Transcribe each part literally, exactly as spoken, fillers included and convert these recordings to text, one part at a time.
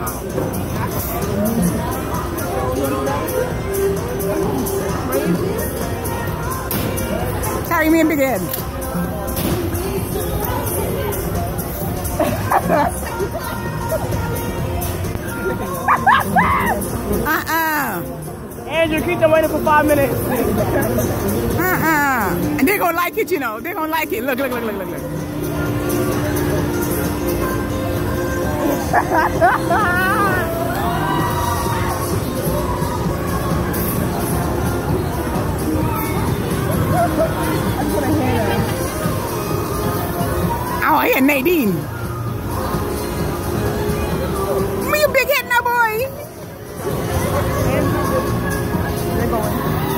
Carry me in big head. Uh-uh. Andrew, keep them waiting for five minutes. Uh-uh. And they're gonna like it, you know. They're gonna like it. Look, look, look, look, look, look. Oh, I hear Nadine. Me, you big head now, boy. They're going.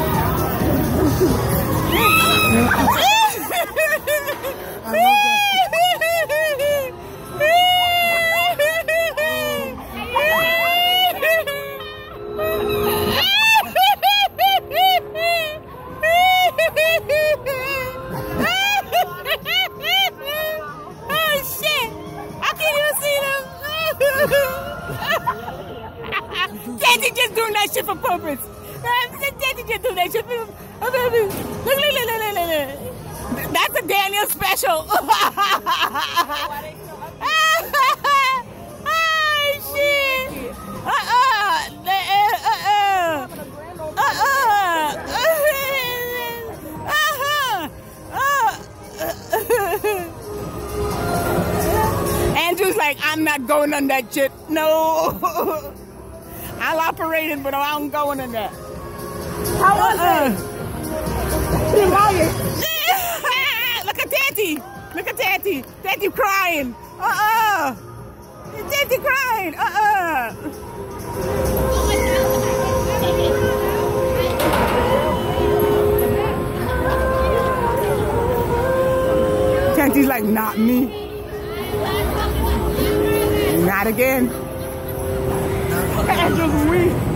Daddy just doing that shit for purpose. Daddy just doing that shit for look, look, look, look, look, look, look. That's a Daniel special. Oh shit. Uh-uh. Uh-uh. Uh-uh. Andrew's like, I'm not going on that shit. No. I'll operate it, but I'm going in there. How was uh-uh. it? You're lying. Look at Tati. Look at Tati. Tati crying. Uh-uh. Tati crying. Uh-uh. Tati's like, not me. Not again. Andrew's weak.